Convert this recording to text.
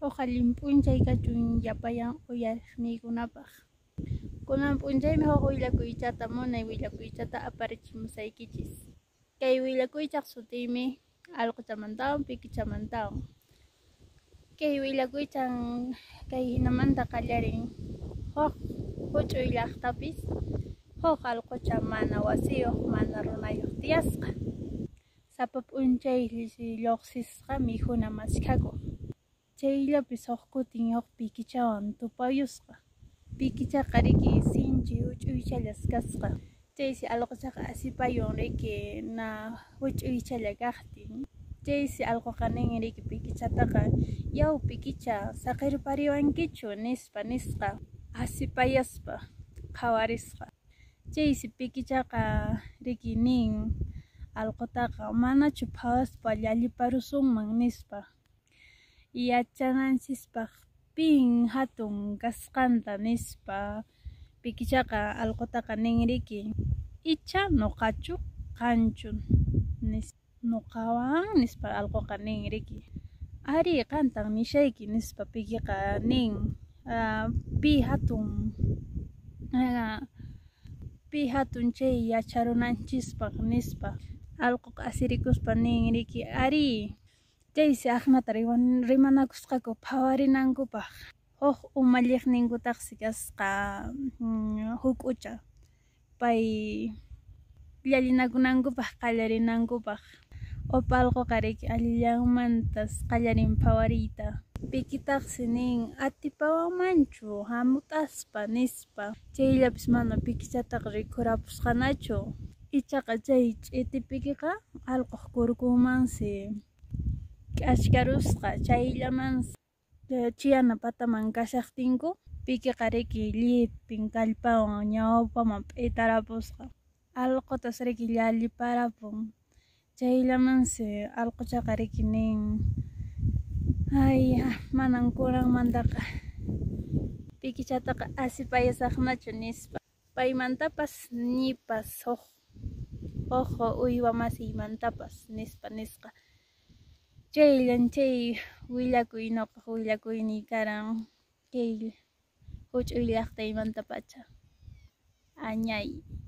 Ojalin p'unchay kachun yapayan uyariqniykunapaq. Kunan p'unchaymi huk willakuychata munay willakuychata aparichimusaykichis. Kay willakuychaq sutiymi allquchamantawan pikichamantawan. Kay willakuychan kay hinamanta qallarin huk huch'uy llaqtapis huk allqucha mana wasiyuq mana runayuq tiyasqa. Sapa p'unchay lluqsisqa mikhuna maskhakuq. Chayllapis huk kutin huk pikichawan tupayusqa. Pikichaqa riki sinchi huch'uychallas kasqa. Chaysi allquchaqa asipaywan riki na huch'uychalla kaqtin. Chaysi allquqa nin riki pikichataqa yaw pikicha saqirpariwankichu nisqa asipayaspa qhawarisqa. Chaysi pikichaqa riki nin allqutaqa manachu phawaspa llalliparusunman nispa yachananchispaq pin hatun kasqanta nispa pikichaqa allqutaqa nin riki icha nuqachu qanchu nuqawan nispa allquqa nin riki ari qantan nishayki nispa pikiqa nin pi hatun chay yacharunanchispaq nispa allquqa asirikuspa nin riki ari chaysi aqnata rimanakusqaku phawarinankupaq huk umalliqninkutaqsi kasqa huk'ucha pay llallinakunankupaq qallarinankupaq upa allquqa riki allillanmantas qallarin phawariyta pikitaqsi nin atipawanmanchu hamut'aspa nispa chayllapis mana pikichataqa rikurapusqanachu ichaqa chay ch'iti pikiqa allquq kurkunmansi k'ashkarusqa chayllamansi chiyana pataman kashaqtinku pikiqa riki llipin kallpawan ñawpaman p'itarapusqa allqutas riki llalliparapun chayllamansi allquchaqa riki nin manan kuranmantaqa pikichataqa asipayasaqnachu nispa paymantapas nipas huk uywa masiymantapas nisqa chayllan chay willakuy nuqaq willakuyniy karan kay huch'uy llaqtaymanta pacha añay.